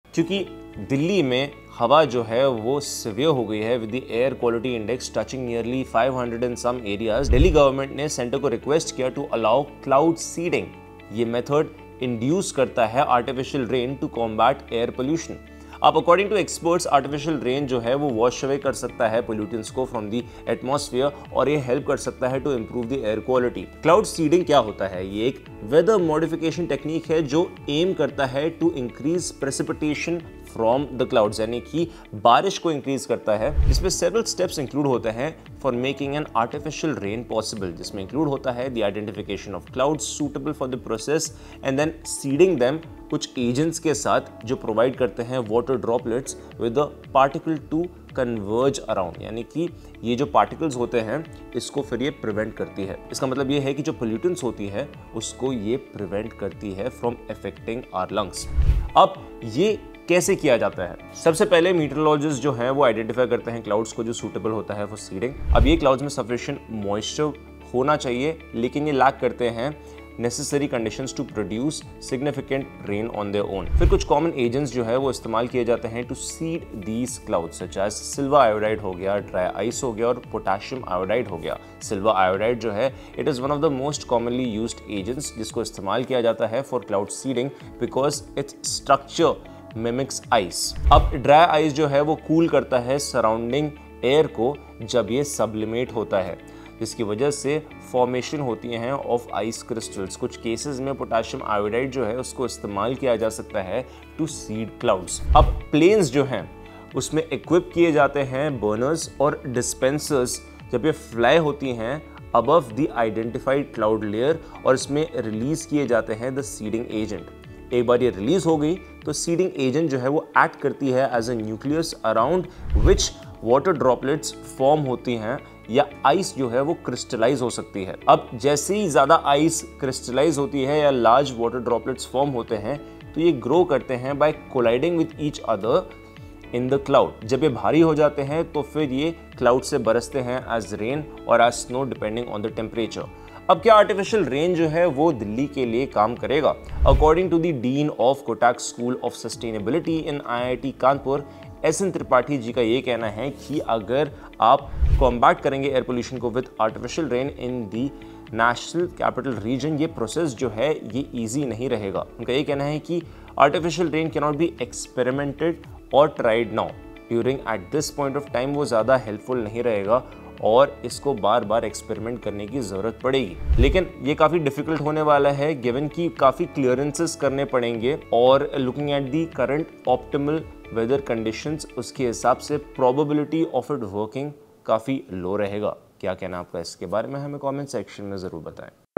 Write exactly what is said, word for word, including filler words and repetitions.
क्योंकि दिल्ली में हवा जो है वो सिवियर हो गई है with the air quality index touching nearly five hundred in some areas, Delhi government ने सेंटर को रिक्वेस्ट किया टू अलाउ क्लाउड सीडिंग। ये मेथड इंड्यूस करता है artificial rain to combat air pollution. अब according to experts artificial rain जो है वो वॉश अवे कर सकता है पोल्यूटेंट्स को फ्रॉम द एटमॉस्फेयर और ये हेल्प कर सकता है to improve the air quality. Cloud seeding क्या होता है? ये एक वेदर मॉडिफिकेशन टेक्निक है जो एम करता है to increase precipitation from the clouds, यानी कि बारिश को इंक्रीज करता है। इसमें सेवरल स्टेप्स इंक्लूड होते हैं for making an artificial rain possible, जिसमें इंक्लूड होता है the identification of clouds suitable for the process and then seeding them कुछ एजेंट्स के साथ जो प्रोवाइड करते हैं water droplets with a particle to converge around, यानी कि ये जो पार्टिकल्स होते हैं इसको फिर ये प्रिवेंट करती है। इसका मतलब ये है कि जो पोल्यूटेंट्स होती है उसको ये प्रिवेंट करती है फ्रॉम अफेक्टिंग आवर लंग्स। अब ये कैसे किया जाता है? सबसे पहले मीटरोलॉजिस्ट जो हैं वो आइडेंटिफाई करते हैं क्लाउड्स को जो सूटेबल होता है फॉर सीडिंग। अब ये क्लाउड्स में सफिशिएंट मॉइस्चर होना चाहिए, लेकिन ये लैक करते हैं necessary conditions to produce significant rain on their own. फिर कुछ कॉमन एजेंट्स जो है वो इस्तेमाल किए जाते हैं to seed these clouds, such as silver iodide हो गया, ड्राई आइस हो गया और पोटेशियम आयोडाइड हो गया। सिल्वर आयोडाइड जो है it is one of the most commonly used agents जिसको इस्तेमाल किया जाता है for cloud seeding because its structure mimics ice. अब ड्राई आइस जो है वो कूल करता है सराउंडिंग एयर को जब ये सब्लिमेट होता है, जिसकी वजह से फॉर्मेशन होती हैं ऑफ आइस क्रिस्टल्स। कुछ केसेस में पोटेशियम आयोडाइड जो है उसको इस्तेमाल किया जा सकता है टू सीड क्लाउड्स। अब प्लेन्स जो हैं उसमें इक्विप किए जाते हैं बर्नर्स और डिस्पेंसर्स जब ये फ्लाई होती हैं above the identified cloud layer और इसमें रिलीज किए जाते हैं द सीडिंग एजेंट। एक बार ये रिलीज हो गई तो सीडिंग एजेंट जो है वो एक्ट करती है as a nucleus around which water droplets form होती हैं या आइस जो है वो क्रिस्टलाइज हो सकती है। अब जैसे ही ज़्यादा आइस क्रिस्टलाइज होती है या लार्ज वाटर ड्रॉपलेट्स फॉर्म होते हैं तो ये ग्रो करते हैं by colliding with each other in the cloud. जब ये भारी हो जाते हैं तो फिर ये क्लाउड से बरसते हैं एज रेन और as snow depending on the temperature. अब क्या आर्टिफिशियल रेन जो है वो दिल्ली के लिए काम करेगा? According to the dean of Kotak school of sustainability in I I T Kanpur, S N Tripathi ji का ये कहना है कि अगर आप कॉम्बैट करेंगे एयर पोल्यूशन को with artificial rain in the national capital region, ये प्रोसेस जो है ये इजी नहीं रहेगा। उनका ये कहना है कि artificial rain can not be experimented और tried now during at this point of time, वो ज़्यादा हेल्पफुल नहीं रहेगा और इसको बार बार एक्सपेरिमेंट करने की ज़रूरत पड़ेगी। लेकिन ये काफ़ी डिफिकल्ट होने वाला है गिवन कि काफ़ी क्लियरेंसेस करने पड़ेंगे और looking at the current optimal weather conditions उसके हिसाब से प्रोबेबिलिटी ऑफ इट वर्किंग काफ़ी लो रहेगा। क्या कहना आपका इसके बारे में? हमें कमेंट सेक्शन में ज़रूर बताएं।